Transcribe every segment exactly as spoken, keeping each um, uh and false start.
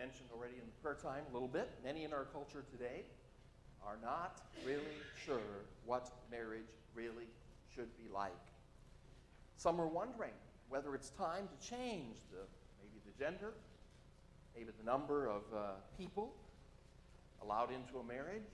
mentioned already in the prayer time a little bit, many in our culture today are not really sure what marriage really should be like. Some are wondering whether it's time to change the, maybe the gender, maybe the number of uh, people allowed into a marriage.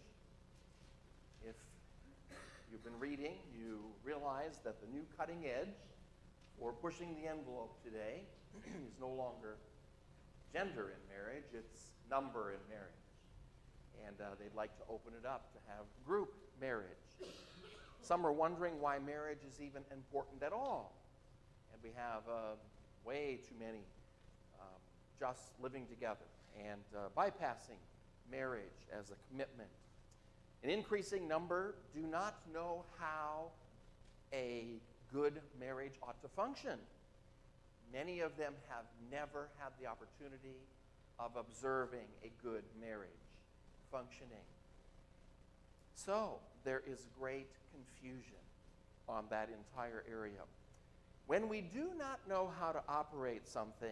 If you've been reading, you realize that the new cutting edge for pushing the envelope today is no longer gender in marriage, it's number in marriage. And uh, they'd like to open it up to have group marriage. Some are wondering why marriage is even important at all. And we have uh, way too many um, just living together and uh, bypassing marriage as a commitment. An increasing number do not know how a good marriage ought to function. Many of them have never had the opportunity of observing a good marriage functioning. So there is great confusion on that entire area. When we do not know how to operate something,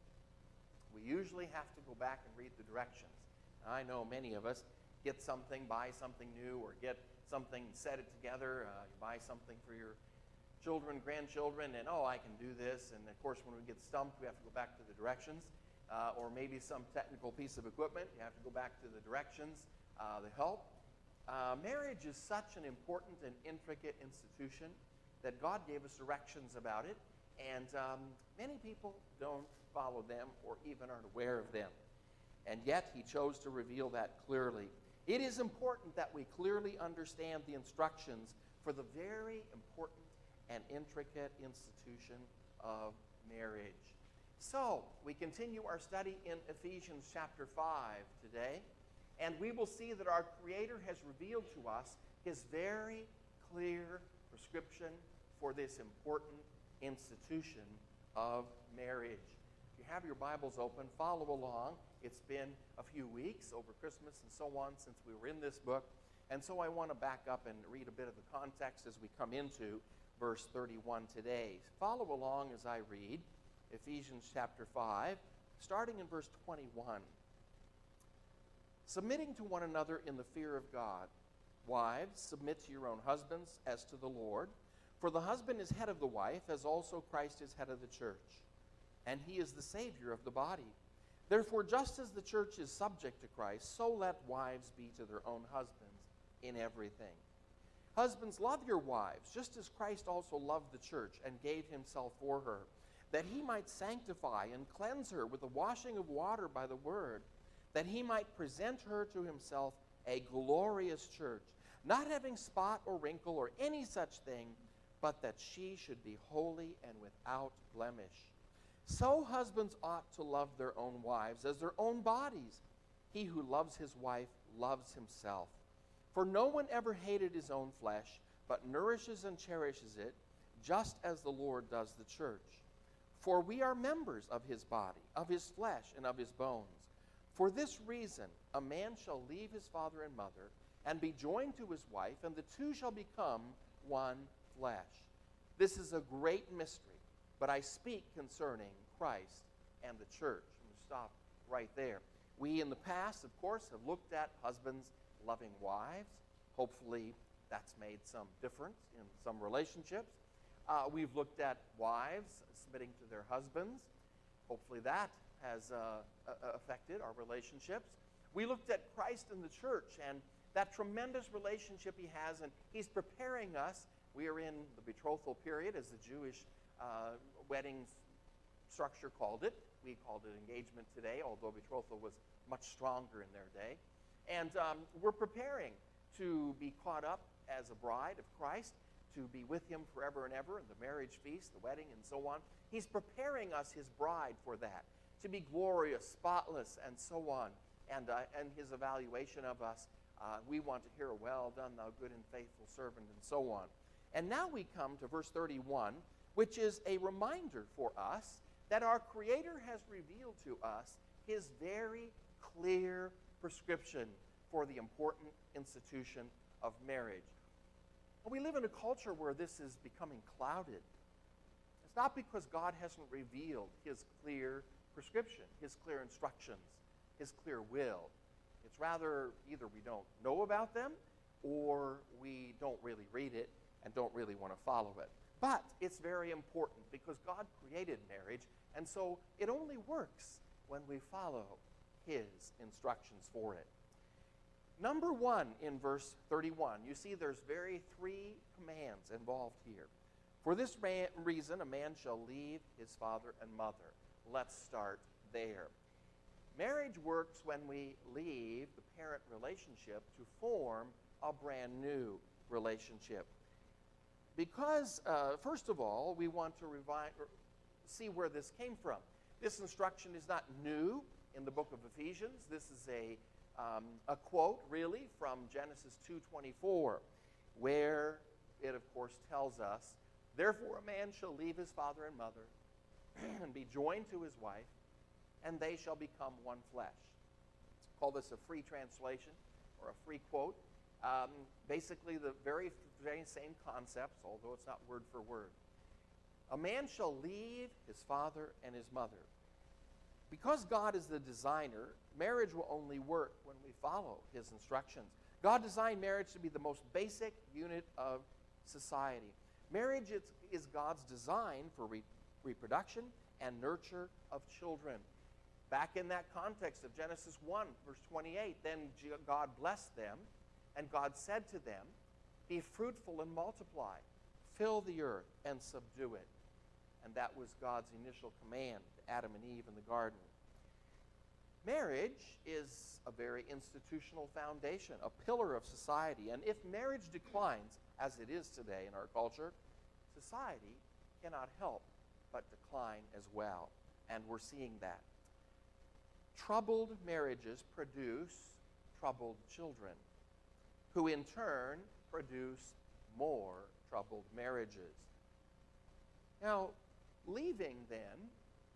we usually have to go back and read the directions. I know many of us get something, buy something new, or get something, set it together. Uh, you buy something for your children, grandchildren, and oh, I can do this. And of course, when we get stumped, we have to go back to the directions. Uh, or maybe some technical piece of equipment, you have to go back to the directions, uh, the help. Uh, marriage is such an important and intricate institution that God gave us directions about it, and um, many people don't follow them or even aren't aware of them. And yet, He chose to reveal that clearly. It is important that we clearly understand the instructions for the very important and intricate institution of marriage. So, we continue our study in Ephesians chapter five today, and we will see that our Creator has revealed to us His very clear prescription for this important institution of marriage. If you have your Bibles open, follow along. It's been a few weeks over Christmas and so on since we were in this book, and so I want to back up and read a bit of the context as we come into verse thirty-one today. Follow along as I read Ephesians chapter five, starting in verse twenty-one. Submitting to one another in the fear of God. Wives, submit to your own husbands as to the Lord. For the husband is head of the wife, as also Christ is head of the church. And he is the Savior of the body. Therefore, just as the church is subject to Christ, so let wives be to their own husbands in everything. Husbands, love your wives, just as Christ also loved the church and gave himself for her, that he might sanctify and cleanse her with the washing of water by the word, that he might present her to himself a glorious church, not having spot or wrinkle or any such thing, but that she should be holy and without blemish. So husbands ought to love their own wives as their own bodies. He who loves his wife loves himself. For no one ever hated his own flesh, but nourishes and cherishes it, just as the Lord does the church. For we are members of his body, of his flesh, and of his bones. For this reason, a man shall leave his father and mother, and be joined to his wife, and the two shall become one flesh. This is a great mystery, but I speak concerning Christ and the church. I'm going to stop right there. We in the past, of course, have looked at husbands loving wives. Hopefully, that's made some difference in some relationships. Uh, we've looked at wives submitting to their husbands. Hopefully that has uh, affected our relationships. We looked at Christ and the church and that tremendous relationship he has, and he's preparing us. We are in the betrothal period, as the Jewish uh, wedding structure called it. We called it engagement today, although betrothal was much stronger in their day. And um, we're preparing to be caught up as a bride of Christ, to be with him forever and ever in the marriage feast, the wedding, and so on. He's preparing us, his bride, for that, to be glorious, spotless, and so on. And, uh, and his evaluation of us, uh, we want to hear, well done, thou good and faithful servant, and so on. And now we come to verse thirty-one, which is a reminder for us that our Creator has revealed to us his very clear prescription for the important institution of marriage. We live in a culture where this is becoming clouded. It's not because God hasn't revealed his clear prescription, his clear instructions. his clear will. It's rather either we don't know about them or we don't really read it and don't really want to follow it. But it's very important because God created marriage, and so it only works when we follow his instructions for it. Number one in verse thirty-one, you see there's very three commands involved here. For this man, reason, a man shall leave his father and mother. Let's start there. Marriage works when we leave the parent relationship to form a brand new relationship. Because, uh, first of all, we want to revi- see where this came from. This instruction is not new in the book of Ephesians. This is a, um, a quote, really, from Genesis two twenty-four, where it, of course, tells us, therefore a man shall leave his father and mother and be joined to his wife, and they shall become one flesh. Call this a free translation or a free quote. Um, basically, the very, very same concepts, although it's not word for word. A man shall leave his father and his mother. Because God is the designer, marriage will only work when we follow his instructions. God designed marriage to be the most basic unit of society. Marriage is, is God's design for re- reproduction and nurture of children. Back in that context of Genesis one, verse twenty-eight, then God blessed them, and God said to them, be fruitful and multiply, fill the earth and subdue it. And that was God's initial command to Adam and Eve in the garden. Marriage is a very institutional foundation, a pillar of society. And if marriage declines, as it is today in our culture, society cannot help but decline as well. And we're seeing that. Troubled marriages produce troubled children, who in turn produce more troubled marriages. Now, leaving then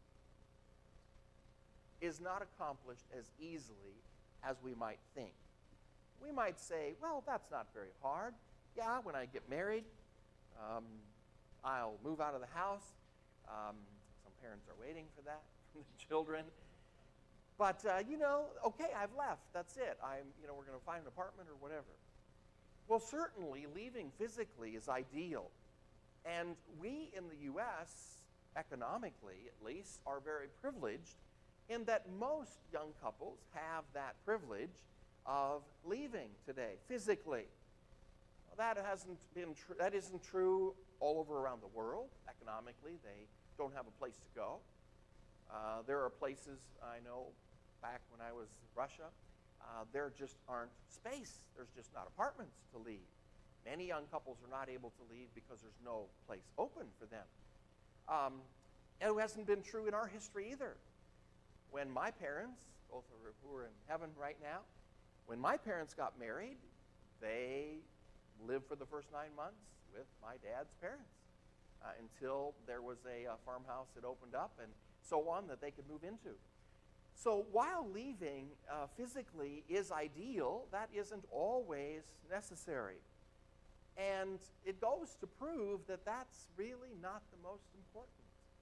is not accomplished as easily as we might think. We might say, well, that's not very hard. Yeah, when I get married, um, I'll move out of the house. Um, some parents are waiting for that from the children. But, uh, you know, okay, I've left. That's it. I'm, you know, we're going to find an apartment or whatever. Well, certainly, leaving physically is ideal. And we in the U S, economically at least, are very privileged in that most young couples have that privilege of leaving today, physically. Well, that hasn't been tr- that isn't true all over around the world. Economically, they don't have a place to go. Uh, there are places, I know, back when I was in Russia, Uh, there just aren't space. There's just not apartments to leave. Many young couples are not able to leave because there's no place open for them. Um, and it hasn't been true in our history either. When my parents, both are, who are in heaven right now, when my parents got married, they lived for the first nine months with my dad's parents uh, until there was a, a farmhouse that opened up and so on that they could move into. So while leaving uh, physically is ideal, that isn't always necessary. And it goes to prove that that's really not the most important.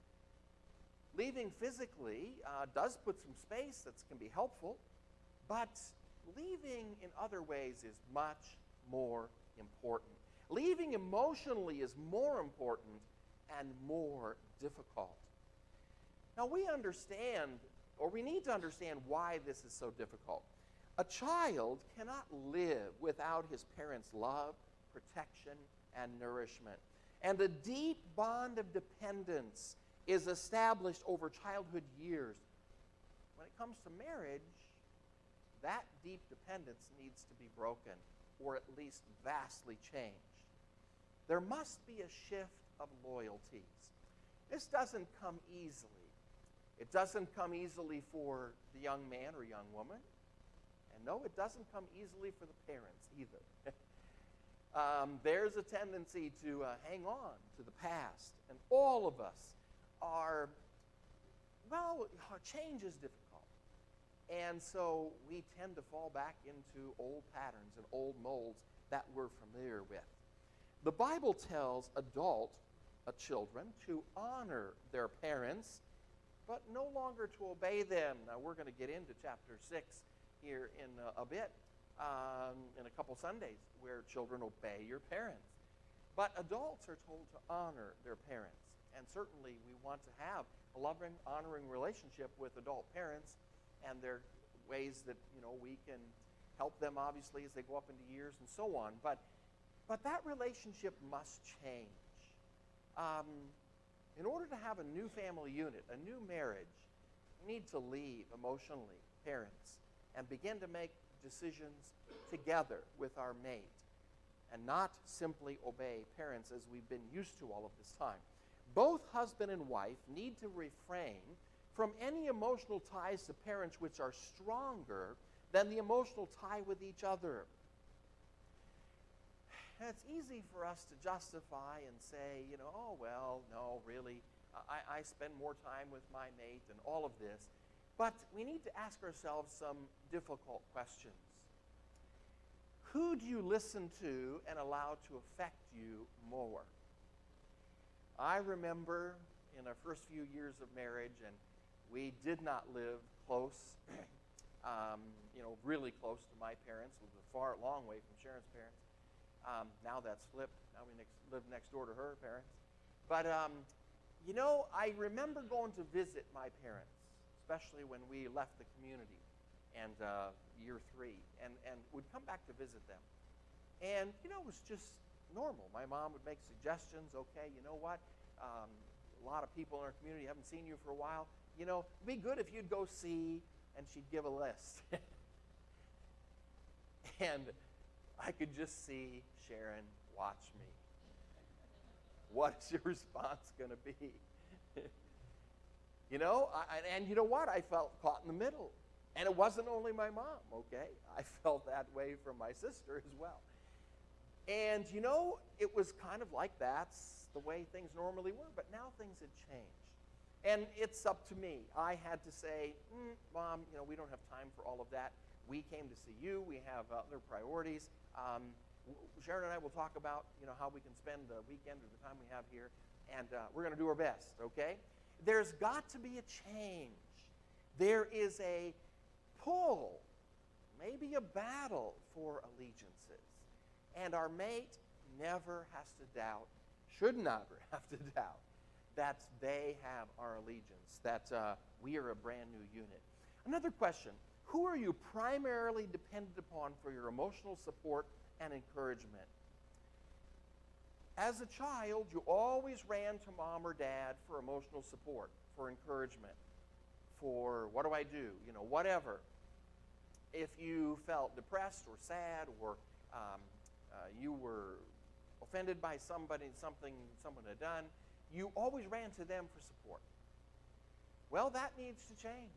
Leaving physically uh, does put some space that can be helpful, but leaving in other ways is much more important. Leaving emotionally is more important and more difficult. Now we understand, or we need to understand why this is so difficult. A child cannot live without his parents' love, protection, and nourishment. And a deep bond of dependence is established over childhood years. When it comes to marriage, that deep dependence needs to be broken, or at least vastly changed. There must be a shift of loyalties. This doesn't come easily. It doesn't come easily for the young man or young woman. And no, it doesn't come easily for the parents either. um, there's a tendency to uh, hang on to the past. And all of us are, well, change is difficult. And so we tend to fall back into old patterns and old molds that we're familiar with. The Bible tells adult uh, children to honor their parents but no longer to obey them. Now, we're going to get into chapter six here in a, a bit, um, in a couple Sundays, where children obey your parents. But adults are told to honor their parents. And certainly we want to have a loving, honoring relationship with adult parents, and there are ways that, you know, we can help them, obviously, as they go up into years and so on. But, but that relationship must change. Um, in order to have a new family unit, a new marriage, we need to leave emotionally, parents, and begin to make decisions together with our mate, and not simply obey parents as we've been used to all of this time. Both husband and wife need to refrain from any emotional ties to parents which are stronger than the emotional tie with each other. And it's easy for us to justify and say, you know, oh, well, no, really, I, I spend more time with my mate and all of this. But we need to ask ourselves some difficult questions. Who do you listen to and allow to affect you more? I remember in our first few years of marriage, and we did not live close, um, you know, really close to my parents. We were far, long way from Sharon's parents. Um, now that's flipped. Now we next, live next door to her parents. But, um, you know, I remember going to visit my parents, especially when we left the community and uh, year three, and, and would come back to visit them. And, you know, it was just normal. My mom would make suggestions. Okay, you know what? Um, a lot of people in our community haven't seen you for a while. You know, it'd be good if you'd go see, and she'd give a list. And I could just see Sharon watch me. What is your response going to be? You know, I, and you know what? I felt caught in the middle. And it wasn't only my mom, okay? I felt that way from my sister as well. And, you know, it was kind of like that's the way things normally were, but now things had changed. And it's up to me. I had to say, mm, Mom, you know, we don't have time for all of that. We came to see you. We have other priorities. Um, Sharon and I will talk about, you know, how we can spend the weekend or the time we have here, and uh, we're going to do our best, okay? There's got to be a change. There is a pull, maybe a battle for allegiances. And our mate never has to doubt, should never have to doubt, that they have our allegiance, that uh, we are a brand new unit. Another question, who are you primarily dependent upon for your emotional support and encouragement? As a child, you always ran to mom or dad for emotional support, for encouragement, for what do I do, you know, whatever. If you felt depressed or sad, or um, uh, you were offended by somebody, something someone had done, you always ran to them for support. Well, that needs to change.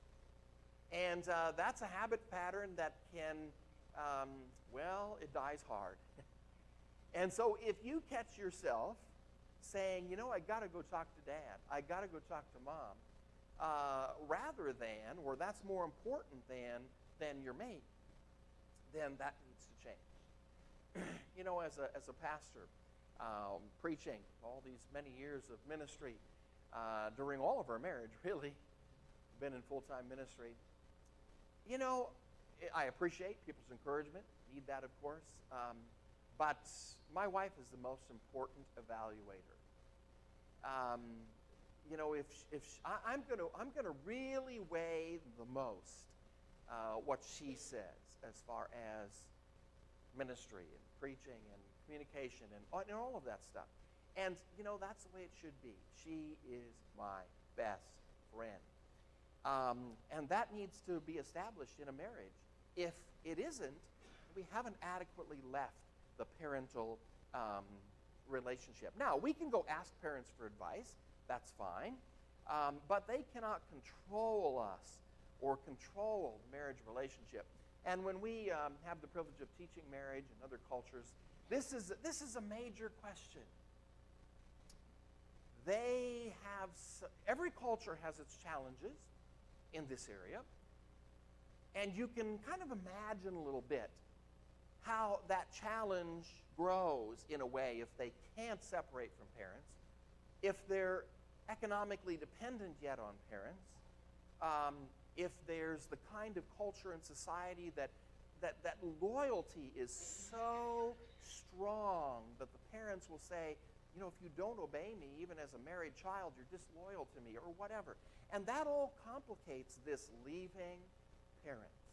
And uh, that's a habit pattern that can, um, well, it dies hard. And so if you catch yourself saying, you know, I got to go talk to dad, I got to go talk to mom, uh, rather than, or that's more important than, than your mate, then that needs to change. You know, as a, as a pastor, um, preaching all these many years of ministry, uh, during all of our marriage, really, been in full-time ministry, you know, I appreciate people's encouragement, need that, of course, um, but my wife is the most important evaluator. Um, you know, if, if I, I'm going to I'm going to really weigh the most uh, what she says as far as ministry and preaching and communication and, and all of that stuff. And, you know, that's the way it should be. She is my best friend. Um, and that needs to be established in a marriage. If it isn't, we haven't adequately left the parental um, relationship. Now, we can go ask parents for advice. That's fine. Um, but they cannot control us or control the marriage relationship. And when we um, have the privilege of teaching marriage in other cultures, this is, this is a major question. They have, every culture has its challenges in this area. And you can kind of imagine a little bit how that challenge grows in a way if they can't separate from parents, if they're economically dependent yet on parents, um, if there's the kind of culture and society that, that, that loyalty is so strong that the parents will say, you know, if you don't obey me, even as a married child, you're disloyal to me, or whatever. And that all complicates this leaving parents.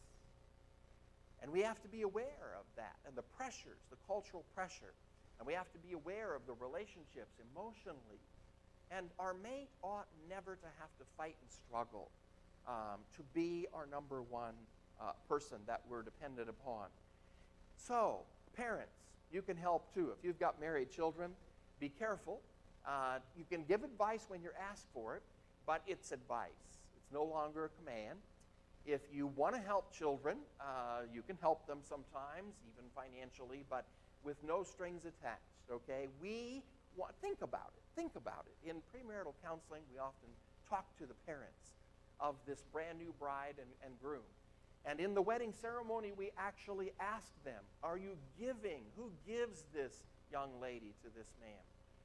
And we have to be aware of that and the pressures, the cultural pressure. And we have to be aware of the relationships emotionally. And our mate ought never to have to fight and struggle um, to be our number one uh, person that we're dependent upon. So, parents, you can help too. If you've got married children, be careful. Uh, you can give advice when you're asked for it, but it's advice. It's no longer a command. If you want to help children, uh, you can help them sometimes, even financially, but with no strings attached, okay? We want, think about it, think about it. In premarital counseling, we often talk to the parents of this brand new bride and, and groom. And in the wedding ceremony, we actually ask them, are you giving? Who gives this young lady to this man?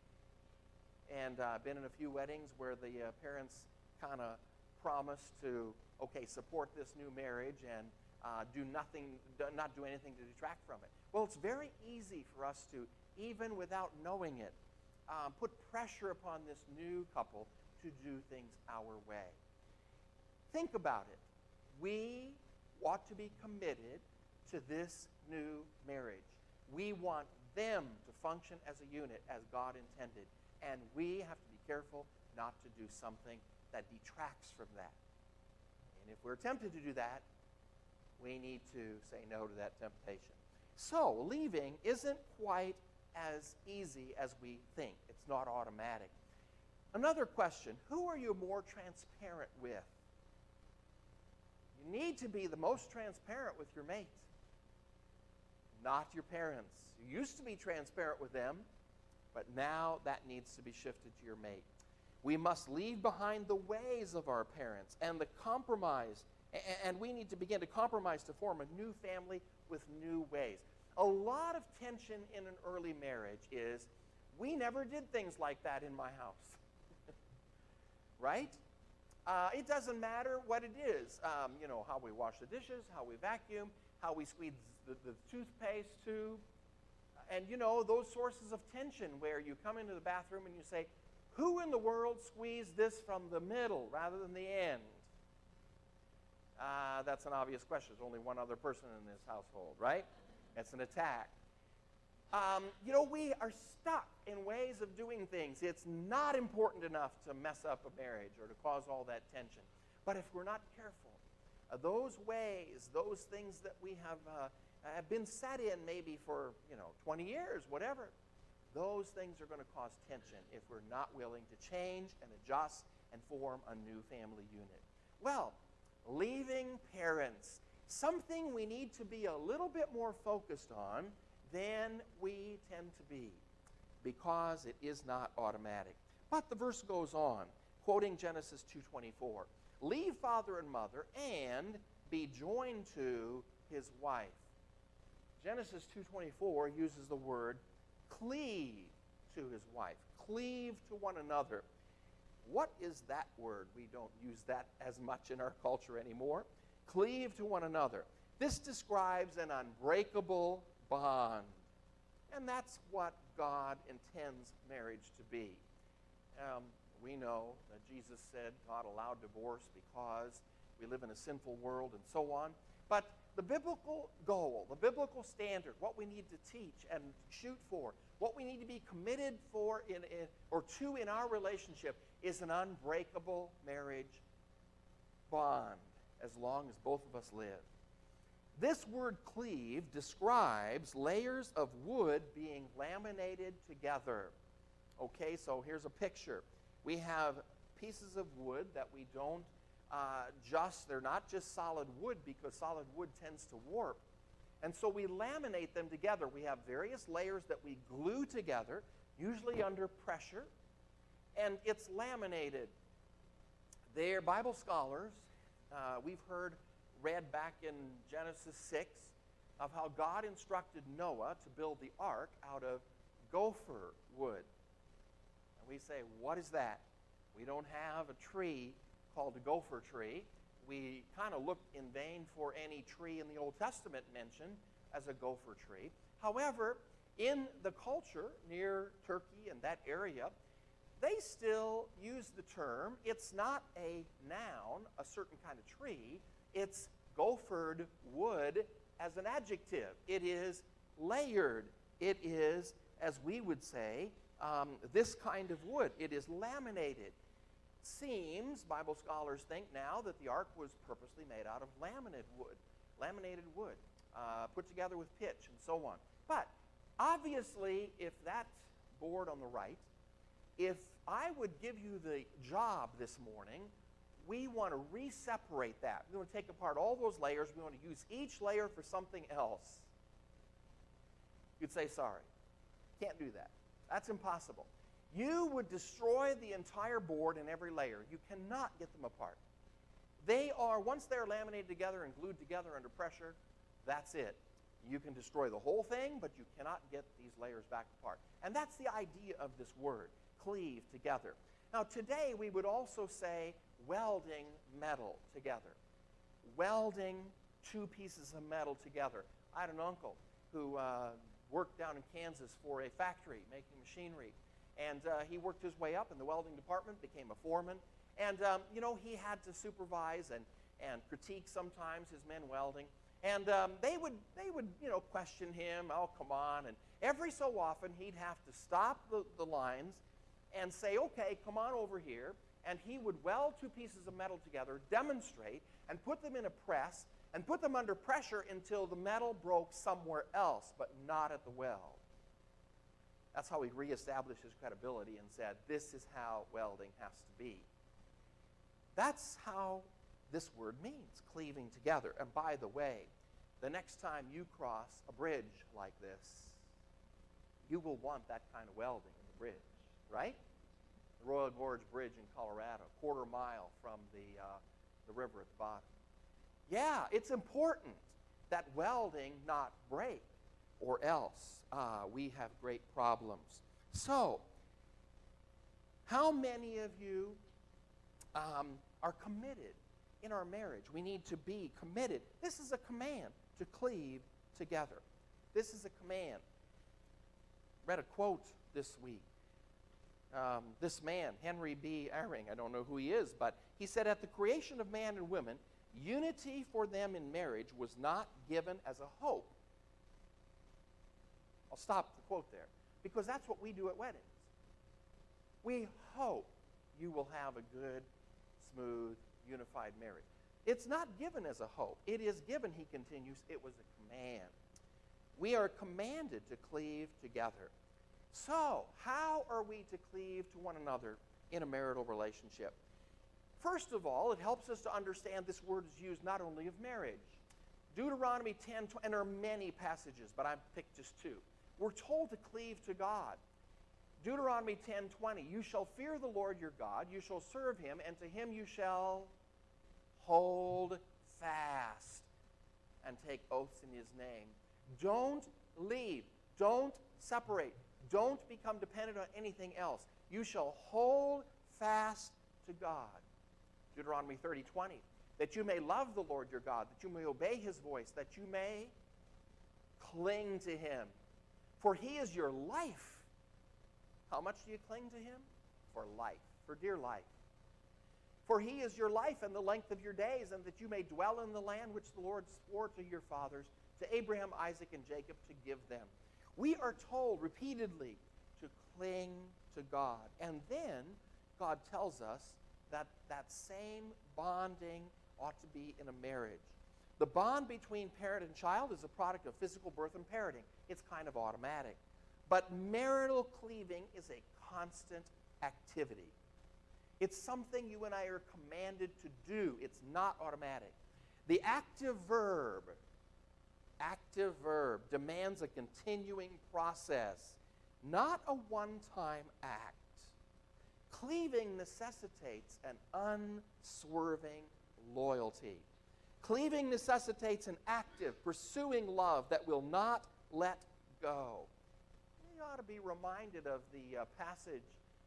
And I've uh, been in a few weddings where the uh, parents kind of promise to, okay, support this new marriage and uh, do nothing, do not do anything to detract from it. Well, it's very easy for us to, even without knowing it, um, put pressure upon this new couple to do things our way. Think about it. We ought to be committed to this new marriage. We want them to function as a unit as God intended. And we have to be careful not to do something that detracts from that. And if we're tempted to do that, we need to say no to that temptation. So, leaving isn't quite as easy as we think. It's not automatic. Another question, who are you more transparent with? You need to be the most transparent with your mate, not your parents. You used to be transparent with them, but now that needs to be shifted to your mate. We must leave behind the ways of our parents and the compromise, and we need to begin to compromise to form a new family with new ways. A lot of tension in an early marriage is, we never did things like that in my house. Right? Uh, it doesn't matter what it is. Um, you know, how we wash the dishes, how we vacuum, how we squeeze the, the toothpaste tube. And, you know, those sources of tension where you come into the bathroom and you say, who in the world squeezed this from the middle rather than the end? Uh, that's an obvious question. There's only one other person in this household, right? It's an attack. Um, you know, we are stuck in ways of doing things. It's not important enough to mess up a marriage or to cause all that tension. But if we're not careful, uh, those ways, those things that we have, uh, have been set in maybe for, you know, twenty years, whatever, those things are going to cause tension if we're not willing to change and adjust and form a new family unit. Well, leaving parents, something we need to be a little bit more focused on than we tend to be, because it is not automatic. But the verse goes on, quoting Genesis two twenty-four, leave father and mother and be joined to his wife. Genesis two twenty-four uses the word cleave to his wife, cleave to one another. What is that word? We don't use that as much in our culture anymore. Cleave to one another. This describes an unbreakable bond. And that's what God intends marriage to be. Um, we know that Jesus said God allowed divorce because we live in a sinful world and so on. But the biblical goal, the biblical standard, what we need to teach and shoot for, what we need to be committed for in, in, or to in our relationship is an unbreakable marriage bond as long as both of us live. This word cleave describes layers of wood being laminated together. Okay, so here's a picture. We have pieces of wood that we don't uh, just, they're not just solid wood because solid wood tends to warp. And so we laminate them together. We have various layers that we glue together, usually under pressure, and it's laminated. They're Bible scholars. Uh, we've heard read back in Genesis six of how God instructed Noah to build the ark out of gopher wood. And we say, what is that? We don't have a tree called a gopher tree. We kind of looked in vain for any tree in the Old Testament mentioned as a gopher tree. However, in the culture near Turkey and that area, they still use the term. It's not a noun, a certain kind of tree. It's gophered wood as an adjective. It is layered. It is, as we would say, um, this kind of wood. It is laminated. Seems, Bible scholars think now, that the ark was purposely made out of laminated wood, laminated wood, uh, put together with pitch and so on. But obviously, if that board on the right, if I would give you the job this morning, we want to re-separate that. We want to take apart all those layers. We want to use each layer for something else. You'd say, sorry, can't do that. That's impossible. You would destroy the entire board and every layer. You cannot get them apart. They are, once they're laminated together and glued together under pressure, that's it. You can destroy the whole thing, but you cannot get these layers back apart. And that's the idea of this word, cleave together. Now, today we would also say welding metal together. Welding two pieces of metal together. I had an uncle who uh, worked down in Kansas for a factory making machinery. And uh, he worked his way up in the welding department, became a foreman. And, um, you know, he had to supervise and, and critique sometimes his men welding. And um, they would, they would, you know, question him, oh, come on. And every so often, he'd have to stop the, the lines and say, okay, come on over here. And he would weld two pieces of metal together, demonstrate, and put them in a press, and put them under pressure until the metal broke somewhere else, but not at the weld. That's how he reestablished his credibility and said, this is how welding has to be. That's how this word means, cleaving together. And by the way, the next time you cross a bridge like this, you will want that kind of welding in the bridge, right? The Royal Gorge Bridge in Colorado, a quarter mile from the, uh, the river at the bottom. Yeah, it's important that welding not break, or else uh, we have great problems. So, how many of you um, are committed in our marriage? We need to be committed. This is a command to cleave together. This is a command. Read a quote this week. Um, this man, Henry B. Eyring, I don't know who he is, but he said, at the creation of man and women, unity for them in marriage was not given as a hope. I'll stop the quote there, because that's what we do at weddings. We hope you will have a good, smooth, unified marriage. It's not given as a hope. It is given, he continues, it was a command. We are commanded to cleave together. So, how are we to cleave to one another in a marital relationship? First of all, it helps us to understand this word is used not only of marriage. Deuteronomy ten, and there are many passages, but I've picked just two. We're told to cleave to God. Deuteronomy ten twenty, you shall fear the Lord your God, you shall serve him, and to him you shall hold fast and take oaths in his name. Don't leave. Don't separate. Don't become dependent on anything else. You shall hold fast to God. Deuteronomy thirty twenty, that you may love the Lord your God, that you may obey his voice, that you may cling to him. For he is your life. How much do you cling to him? For life, for dear life. For he is your life and the length of your days, and that you may dwell in the land which the Lord swore to your fathers, to Abraham, Isaac, and Jacob, to give them. We are told repeatedly to cling to God. And then God tells us that that same bonding ought to be in a marriage. The bond between parent and child is a product of physical birth and parenting. It's kind of automatic. But marital cleaving is a constant activity. It's something you and I are commanded to do. It's not automatic. The active verb, active verb demands a continuing process, not a one-time act. Cleaving necessitates an unswerving loyalty. Cleaving necessitates an active, pursuing love that will not let go. We ought to be reminded of the uh, passage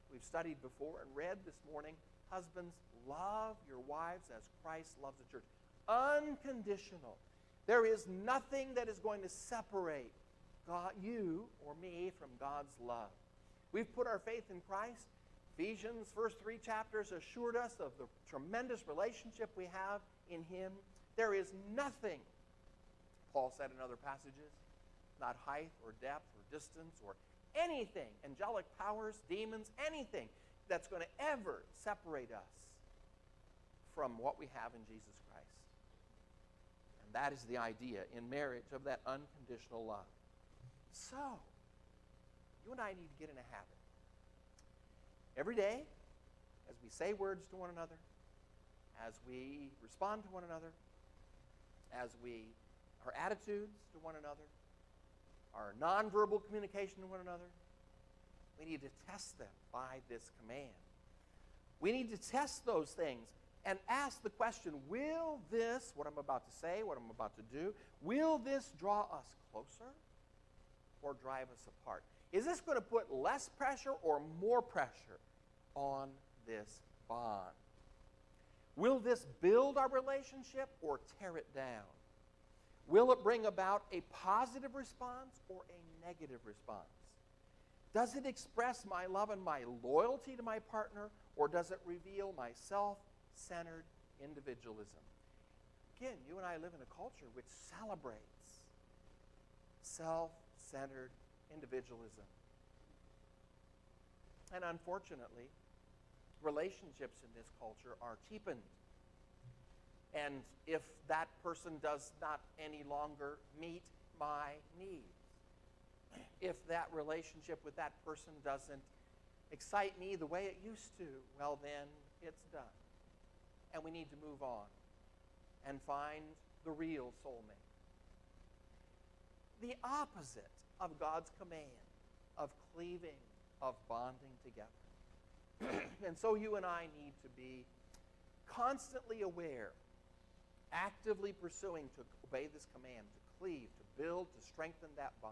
we've studied before and read this morning, husbands, love your wives as Christ loves the church. Unconditional. There is nothing that is going to separate God, you or me from God's love. We've put our faith in Christ. Ephesians' first three chapters assured us of the tremendous relationship we have in Him. There is nothing, Paul said in other passages, not height or depth or distance or anything, angelic powers, demons, anything that's going to ever separate us from what we have in Jesus Christ. And that is the idea in marriage of that unconditional love. So, you and I need to get in a habit. Every day, as we say words to one another, as we respond to one another, as we, our attitudes to one another, our nonverbal communication to one another, we need to test them by this command. We need to test those things and ask the question, will this, what I'm about to say, what I'm about to do, will this draw us closer or drive us apart? Is this going to put less pressure or more pressure on this bond? Will this build our relationship or tear it down? Will it bring about a positive response or a negative response? Does it express my love and my loyalty to my partner, or does it reveal my self-centered individualism? Again, you and I live in a culture which celebrates self-centered individualism. And unfortunately, relationships in this culture are cheapened. And if that person does not any longer meet my needs, if that relationship with that person doesn't excite me the way it used to, well then it's done. And we need to move on and find the real soulmate. The opposite of God's command of cleaving, of bonding together. And so you and I need to be constantly aware, actively pursuing to obey this command, to cleave, to build, to strengthen that bond,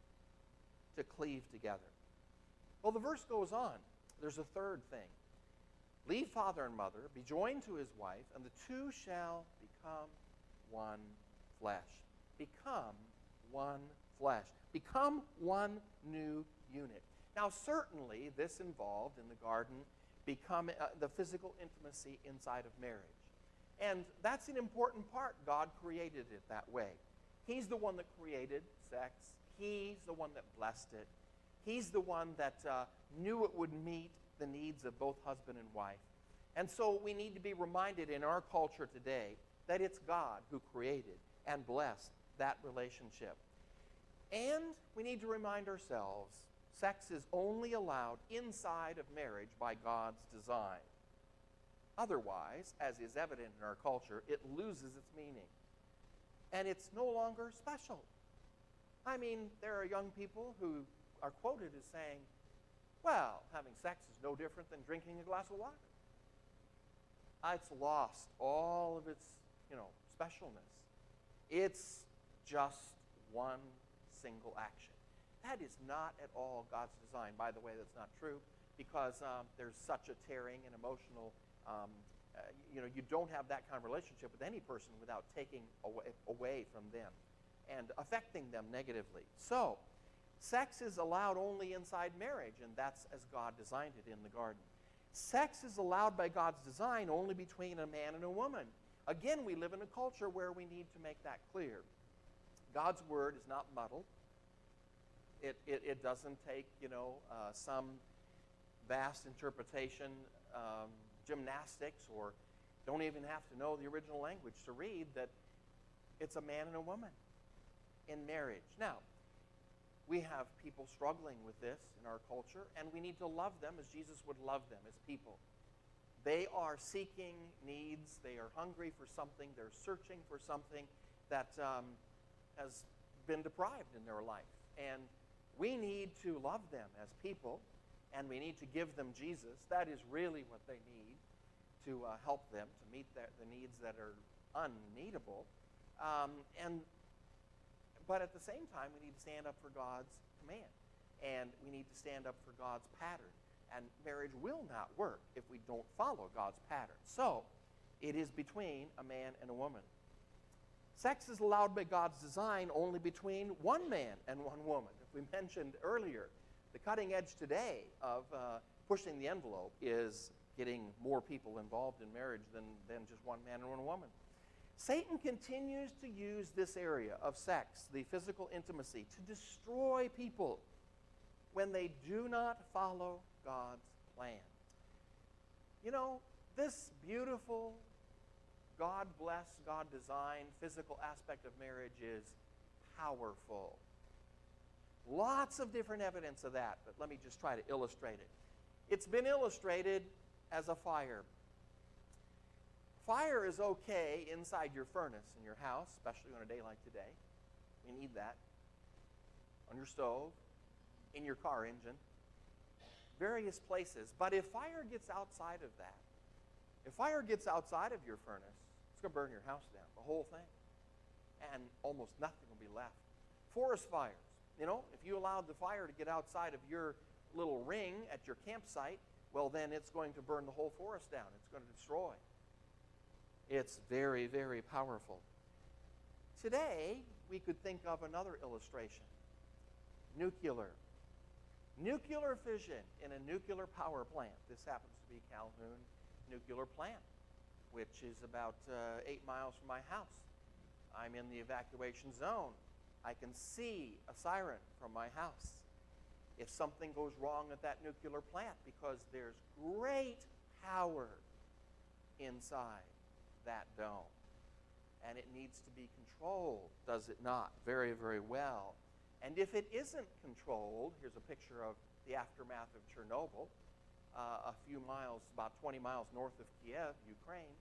to cleave together. Well, the verse goes on. There's a third thing. Leave father and mother, be joined to his wife, and the two shall become one flesh. Become one flesh. Become one new unit. Now, certainly, this involved in the garden become uh, the physical intimacy inside of marriage. And that's an important part. God created it that way. He's the one that created sex. He's the one that blessed it. He's the one that uh, knew it would meet the needs of both husband and wife. And so we need to be reminded in our culture today that it's God who created and blessed that relationship. And we need to remind ourselves, sex is only allowed inside of marriage by God's design. Otherwise, as is evident in our culture, it loses its meaning. And it's no longer special. I mean, there are young people who are quoted as saying, well, having sex is no different than drinking a glass of water. It's lost all of its, you know, specialness. It's just one single action. That is not at all God's design. By the way, that's not true, because um, there's such a tearing and emotional, um, uh, you know, you don't have that kind of relationship with any person without taking away, away from them and affecting them negatively. So, sex is allowed only inside marriage, and that's as God designed it in the garden. Sex is allowed by God's design only between a man and a woman. Again, we live in a culture where we need to make that clear. God's word is not muddled. It, it, it doesn't take, you know, uh, some vast interpretation, um, gymnastics, or don't even have to know the original language to read that it's a man and a woman in marriage. Now, we have people struggling with this in our culture, and we need to love them as Jesus would love them as people. They are seeking needs. They are hungry for something. They're searching for something that um, has been deprived in their life. And we need to love them as people, and we need to give them Jesus. That is really what they need to uh, help them to meet their, the needs that are unneedable. Um, and But at the same time, we need to stand up for God's command. And we need to stand up for God's pattern And marriage will not work if we don't follow God's pattern. So, it is between a man and a woman. Sex is allowed by God's design only between one man and one woman. If we mentioned earlier, the cutting edge today of uh, pushing the envelope is getting more people involved in marriage than, than just one man and one woman. Satan continues to use this area of sex, the physical intimacy, to destroy people when they do not follow God's plan. You know, this beautiful, God-blessed, God-designed physical aspect of marriage is powerful. Lots of different evidence of that, but let me just try to illustrate it. It's been illustrated as a fire. Fire is okay inside your furnace in your house, especially on a day like today. We need that. On your stove, in your car engine, various places. But if fire gets outside of that, if fire gets outside of your furnace, it's going to burn your house down, the whole thing. And almost nothing will be left. Forest fires. You know, if you allowed the fire to get outside of your little ring at your campsite, well, then it's going to burn the whole forest down. It's going to destroy. It's very, very powerful. Today, we could think of another illustration. Nuclear. Nuclear fission in a nuclear power plant. This happens to be Calhoun Nuclear Plant, which is about uh, eight miles from my house. I'm in the evacuation zone. I can see a siren from my house if something goes wrong at that nuclear plant, because there's great power inside that dome. And it needs to be controlled, does it not? Very, very well. And if it isn't controlled, here's a picture of the aftermath of Chernobyl, uh, a few miles, about twenty miles north of Kiev, Ukraine.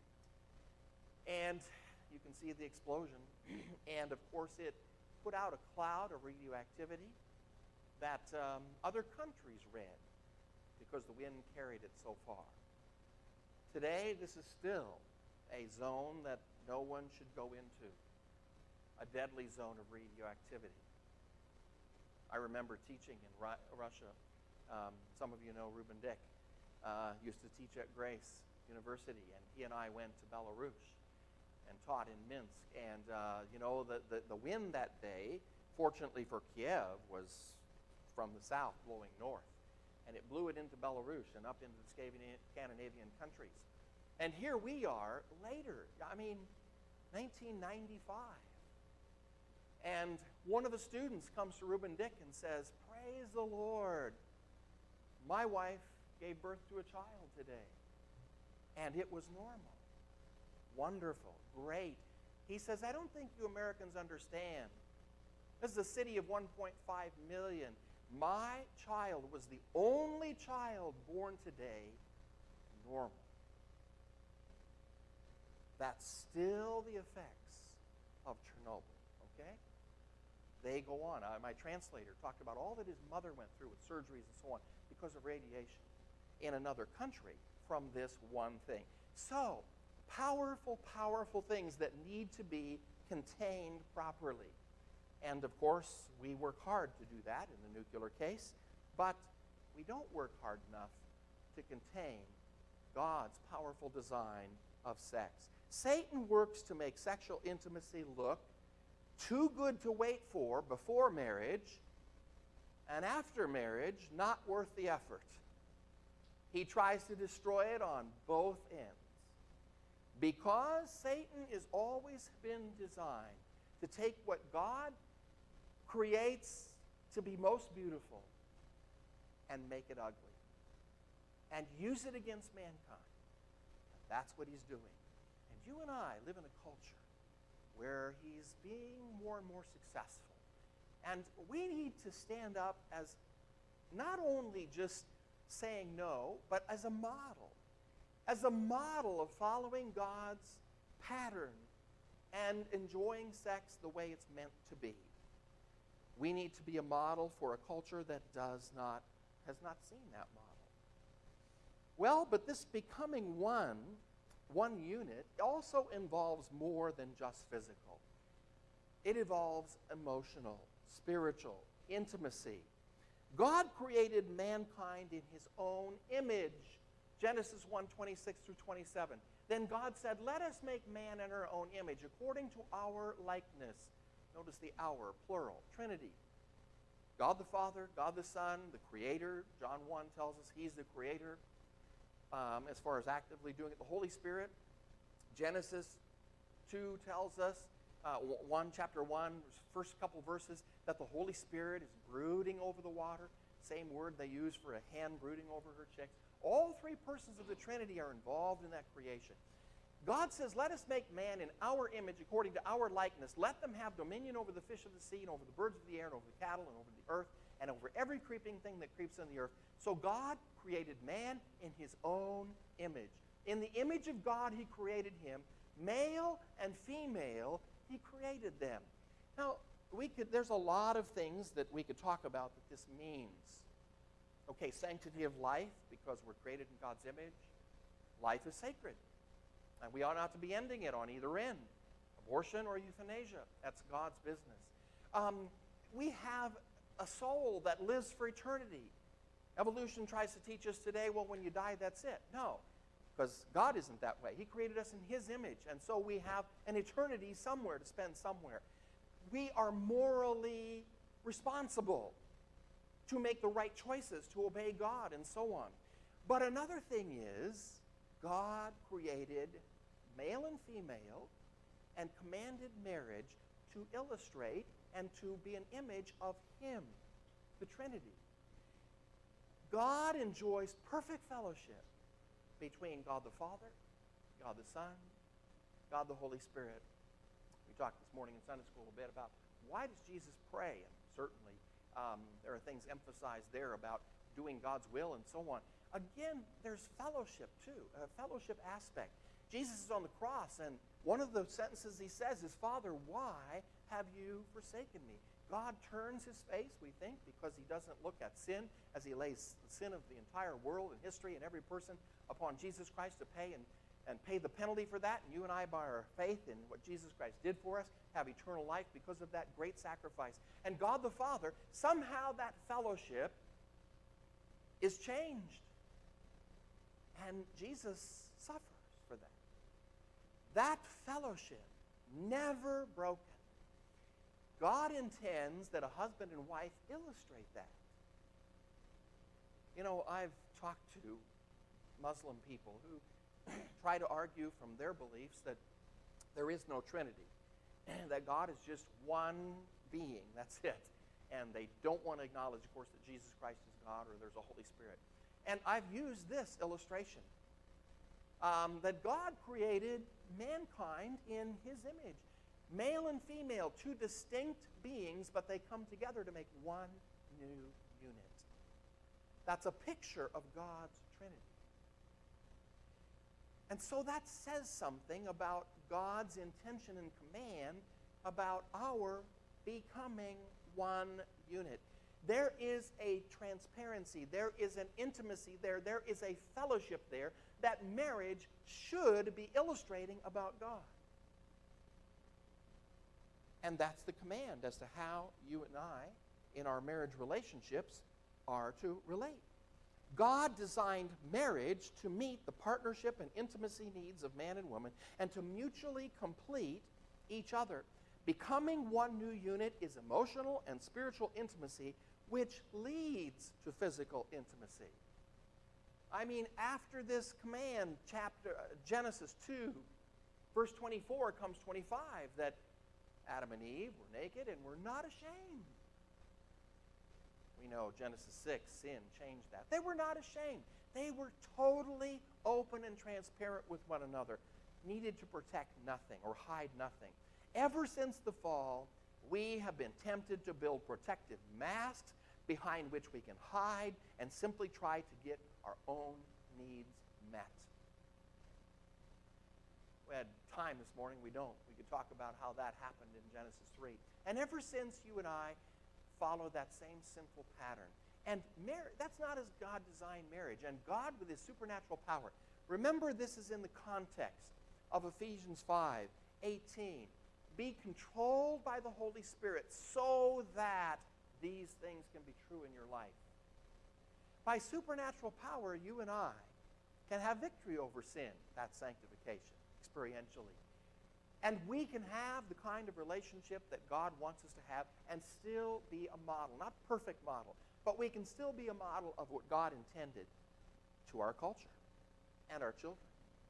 And you can see the explosion. And of course, it put out a cloud of radioactivity that um, other countries read because the wind carried it so far. Today, this is still a zone that no one should go into, a deadly zone of radioactivity. I remember teaching in Ru Russia. Um, some of you know Ruben Dick. Uh, used to teach at Grace University, and he and I went to Belarus and taught in Minsk. And, uh, you know, the, the, the wind that day, fortunately for Kiev, was from the south blowing north. And it blew it into Belarus and up into the Scandinavian countries. And here we are later, I mean, nineteen ninety-five. And one of the students comes to Ruben Dick and says, "Praise the Lord. My wife gave birth to a child today. And it was normal." Wonderful, great. He says, "I don't think you Americans understand. This is a city of one point five million. My child was the only child born today normal." That's still the effects of Chernobyl, okay? They go on. Uh, my translator talked about all that his mother went through with surgeries and so on because of radiation in another country from this one thing. So, powerful, powerful things that need to be contained properly. And of course, we work hard to do that in the nuclear case, but we don't work hard enough to contain God's powerful design of sex. Satan works to make sexual intimacy look too good to wait for before marriage, and after marriage, not worth the effort. He tries to destroy it on both ends. Because Satan has always been designed to take what God creates to be most beautiful and make it ugly and use it against mankind. That's what he's doing. And you and I live in a culture where he's being more and more successful. And we need to stand up as not only just saying no, but as a model. As a model of following God's pattern and enjoying sex the way it's meant to be. We need to be a model for a culture that does not, has not seen that model. Well, but this becoming one, one unit, also involves more than just physical. It involves emotional, spiritual, intimacy. God created mankind in his own image. Genesis one, twenty-six through twenty-seven. Then God said, let us make man in our own image, according to our likeness. Notice the our, plural, Trinity. God the Father, God the Son, the Creator. John one tells us he's the Creator. Um, as far as actively doing it, the Holy Spirit. Genesis two tells us, uh, one, chapter one, first couple verses, that the Holy Spirit is brooding over the water. Same word they use for a hen brooding over her chicks. All three persons of the Trinity are involved in that creation. God says, let us make man in our image according to our likeness. Let them have dominion over the fish of the sea and over the birds of the air and over the cattle and over the earth and over every creeping thing that creeps in the earth. So God created man in his own image. In the image of God he created him. Male and female, he created them. Now, we could, there's a lot of things that we could talk about that this means. Okay, sanctity of life, because we're created in God's image. Life is sacred. And we ought not to be ending it on either end. Abortion or euthanasia, that's God's business. Um, we have a soul that lives for eternity. Evolution tries to teach us today, well, when you die, that's it. No, because God isn't that way. He created us in his image, and so we have an eternity somewhere to spend somewhere. We are morally responsible to make the right choices, to obey God, and so on. But another thing is, God created male and female and commanded marriage to illustrate and to be an image of him, the Trinity. God enjoys perfect fellowship between God the Father, God the Son, God the Holy Spirit. We talked this morning in Sunday school a bit about why does Jesus pray? And certainly um, there are things emphasized there about doing God's will and so on. Again, there's fellowship too, a fellowship aspect. Jesus is on the cross, and one of the sentences he says is, Father, why have you forsaken me? God turns his face, we think, because he doesn't look at sin as he lays the sin of the entire world and history and every person upon Jesus Christ to pay and, and pay the penalty for that. And you and I, by our faith in what Jesus Christ did for us, have eternal life because of that great sacrifice. And God the Father, somehow that fellowship is changed. And Jesus suffers for that. That fellowship, never broken. God intends that a husband and wife illustrate that. You know, I've talked to Muslim people who try to argue from their beliefs that there is no Trinity, that God is just one being, that's it. And they don't want to acknowledge, of course, that Jesus Christ is God or there's a Holy Spirit. And I've used this illustration, um, that God created mankind in his image. Male and female, two distinct beings, but they come together to make one new unit. That's a picture of God's Trinity. And so that says something about God's intention and command about our becoming one unit. There is a transparency, there is an intimacy there, there is a fellowship there that marriage should be illustrating about God. And that's the command as to how you and I, in our marriage relationships, are to relate. God designed marriage to meet the partnership and intimacy needs of man and woman and to mutually complete each other. Becoming one new unit is emotional and spiritual intimacy, which leads to physical intimacy. I mean, after this command, chapter uh, Genesis two, verse twenty-four comes twenty-five, that Adam and Eve were naked and were not ashamed. We know Genesis six, sin changed that. They were not ashamed. They were totally open and transparent with one another, needed to protect nothing or hide nothing. Ever since the fall, we have been tempted to build protective masks behind which we can hide and simply try to get our own needs met. We had time this morning, we don't. We could talk about how that happened in Genesis three. And ever since, you and I follow that same sinful pattern. And mar- that's not as God designed marriage. And God, with his supernatural power, remember this is in the context of Ephesians five eighteen. Be controlled by the Holy Spirit so that these things can be true in your life. By supernatural power, you and I can have victory over sin. That's sanctification, experientially. And we can have the kind of relationship that God wants us to have and still be a model. Not perfect model, but we can still be a model of what God intended to our culture and our children.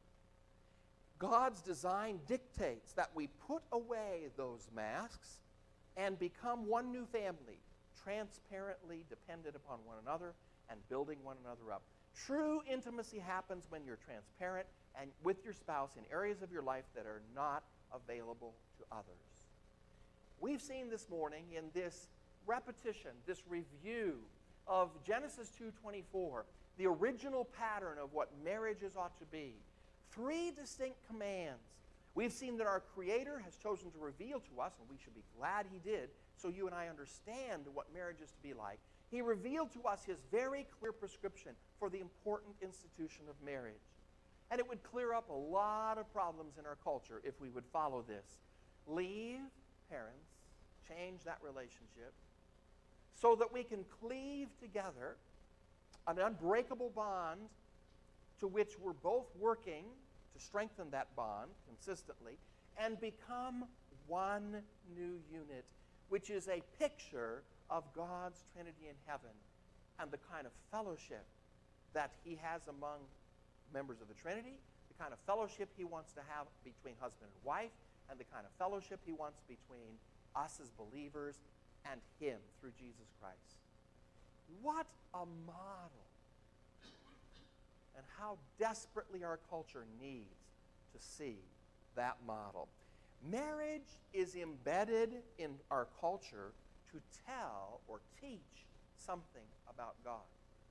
God's design dictates that we put away those masks and become one new family, transparently dependent upon one another and building one another up. True intimacy happens when you're transparent and with your spouse in areas of your life that are not available to others. We've seen this morning in this repetition, this review of Genesis two twenty-four, the original pattern of what marriages ought to be. Three distinct commands. We've seen that our Creator has chosen to reveal to us, and we should be glad He did, so you and I understand what marriage is to be like. He revealed to us His very clear prescription for the important institution of marriage. And it would clear up a lot of problems in our culture if we would follow this. Leave parents, change that relationship, so that we can cleave together an unbreakable bond to which we're both working to strengthen that bond consistently and become one new unit, which is a picture of God's Trinity in heaven and the kind of fellowship that He has among members of the Trinity, the kind of fellowship He wants to have between husband and wife, and the kind of fellowship He wants between us as believers and Him through Jesus Christ. What a model! And how desperately our culture needs to see that model. Marriage is embedded in our culture to tell or teach something about God.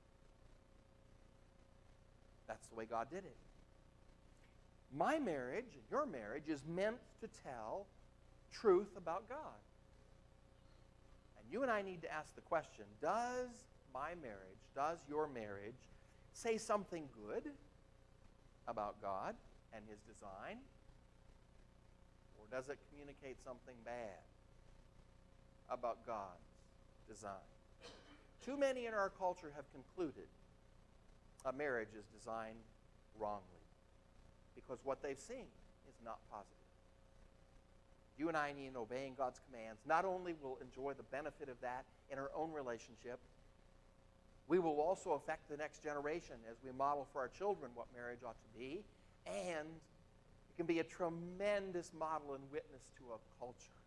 That's the way God did it. My marriage and your marriage is meant to tell truth about God. And you and I need to ask the question, does my marriage, does your marriage say something good about God and His design? Or does it communicate something bad about God's design? Too many in our culture have concluded a marriage is designed wrongly because what they've seen is not positive. You and I, in obeying God's commands, not only will enjoy the benefit of that in our own relationship, we will also affect the next generation as we model for our children what marriage ought to be, and it can be a tremendous model and witness to a culture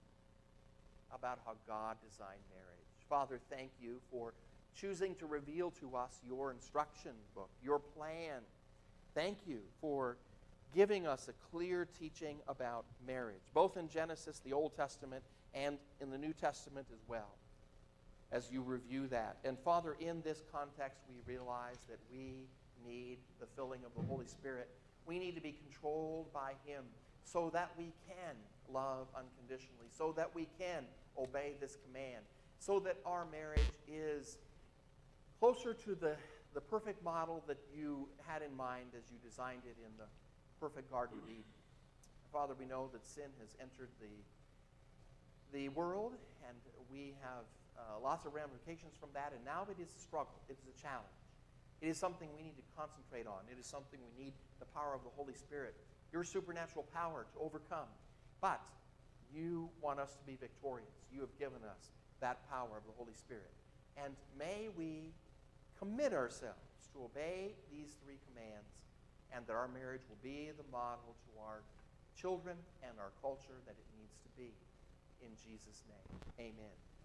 about how God designed marriage. Father, thank you for choosing to reveal to us your instruction book, your plan. Thank you for giving us a clear teaching about marriage, both in Genesis, the Old Testament, and in the New Testament as well, as you review that. And Father, in this context, we realize that we need the filling of the Holy Spirit. We need to be controlled by Him so that we can love unconditionally, so that we can obey this command, so that our marriage is closer to the, the perfect model that you had in mind as you designed it in the perfect Garden of Eden. Father, we know that sin has entered the, the world, and we have uh, lots of ramifications from that, and now it is a struggle. It is a challenge. It is something we need to concentrate on. It is something we need the power of the Holy Spirit, your supernatural power to overcome. But you want us to be victorious. You have given us that power of the Holy Spirit. And may we commit ourselves to obey these three commands, and that our marriage will be the model to our children and our culture that it needs to be. In Jesus' name, amen.